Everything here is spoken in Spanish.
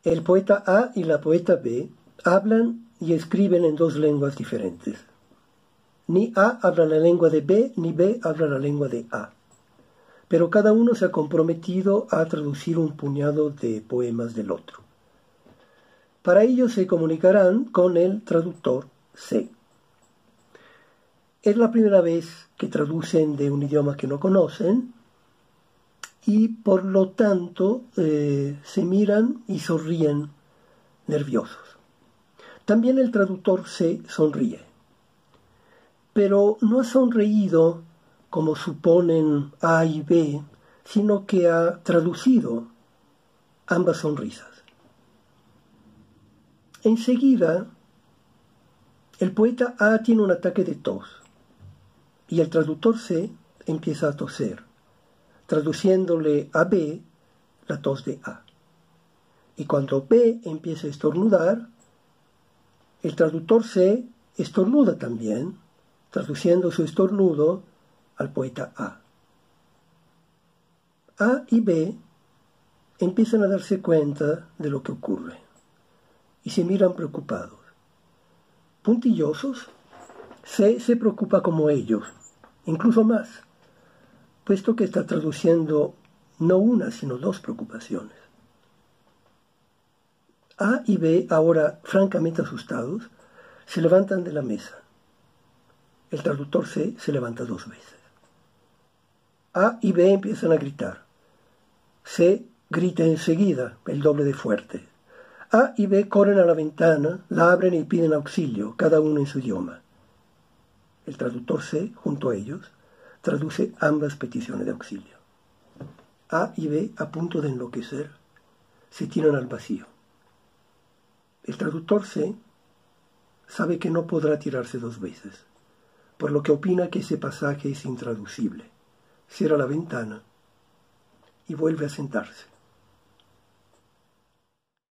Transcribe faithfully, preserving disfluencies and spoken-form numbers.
El poeta A y la poeta B hablan y escriben en dos lenguas diferentes. Ni A habla la lengua de B, ni B habla la lengua de A. Pero cada uno se ha comprometido a traducir un puñado de poemas del otro. Para ello se comunicarán con el traductor C. Es la primera vez que traducen de un idioma que no conocen y por lo tanto eh, se miran y sonríen nerviosos. También el traductor C sonríe, pero no ha sonreído como suponen A y B, sino que ha traducido ambas sonrisas. Enseguida, el poeta A tiene un ataque de tos y el traductor C empieza a toser, traduciéndole a B la tos de A. Y cuando B empieza a estornudar, el traductor C estornuda también, traduciendo su estornudo al poeta A. A y B empiezan a darse cuenta de lo que ocurre y se miran preocupados. Puntillosos, C se preocupa como ellos, incluso más, puesto que está traduciendo no una, sino dos preocupaciones. A y B, ahora francamente asustados, se levantan de la mesa. El traductor C se levanta dos veces. A y B empiezan a gritar. C grita enseguida, el doble de fuerte. A y B corren a la ventana, la abren y piden auxilio, cada uno en su idioma. El traductor C, junto a ellos, traduce ambas peticiones de auxilio. A y B, a punto de enloquecer, se tiran al vacío. El traductor C sabe que no podrá tirarse dos veces, por lo que opina que ese pasaje es intraducible. Cierra la ventana y vuelve a sentarse.